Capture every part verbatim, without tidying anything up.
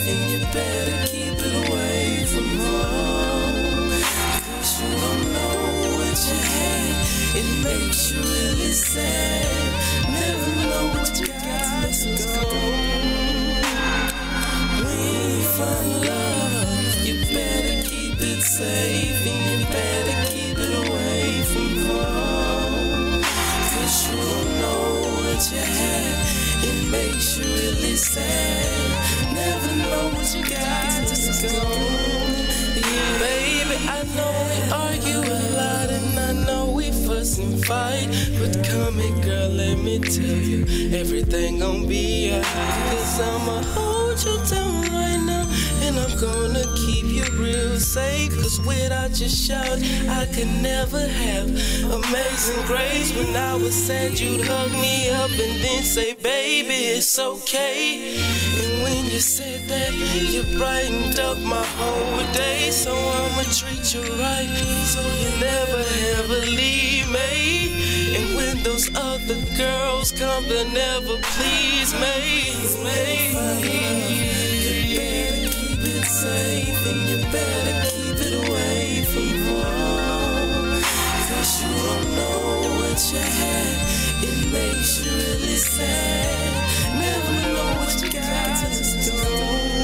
and you better keep it away from home. Cause you don't know what you had, it makes you really sad. Never know what you got to go. When you find love, you better keep it safe and you better keep it away from home. Cause you don't know what you had, it makes you really sad. Never know what you got to go. Yeah, baby, I know we argue a lot and I know we fuss and fight, but come here, girl, let me tell you, everything gon' be alright. Cause I'ma hold you down right now, and I'm gonna keep you real safe. Cause without your shout, I could never have amazing grace. When I was sad, you'd hug me up and then say, baby, it's okay. And when you said that, you brightened up my whole day. So I'ma treat you right, so you never ever leave me. And when those other girls come, they'll never please me. You better keep it safe and you better keep it away from home. Cause you don't know what you had, it makes you really sad. Never know what you got to go.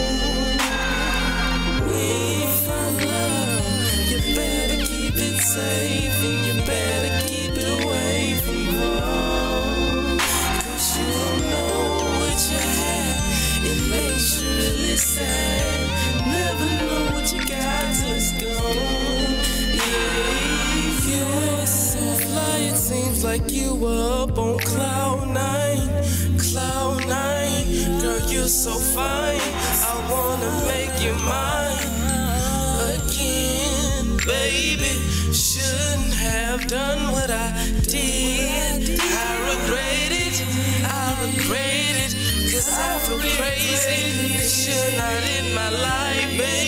When you find love, you better keep it safe and you better keep it away from home. Cause you don't know what you had, it makes you really sad. Never know what you got to go. Yeah, you were so fly, it seems like you were up on cloud nine. Cloud nine, girl, you're so fine, I wanna make you mine again, baby. Shouldn't have done what I did. I regret it, I regret it. Cause I feel crazy, it should not in my life, baby.